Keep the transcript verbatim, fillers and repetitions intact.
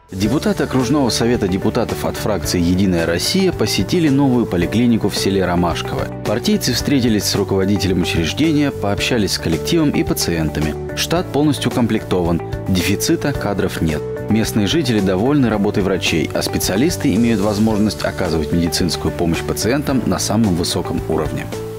Депутаты окружного совета депутатов от фракции «Единая Россия» посетили новую поликлинику в селе Ромашково. Партийцы встретились с руководителем учреждения, пообщались с коллективом и пациентами. Штат полностью укомплектован, дефицита кадров нет. Местные жители довольны работой врачей, а специалисты имеют возможность оказывать медицинскую помощь пациентам на самом высоком уровне.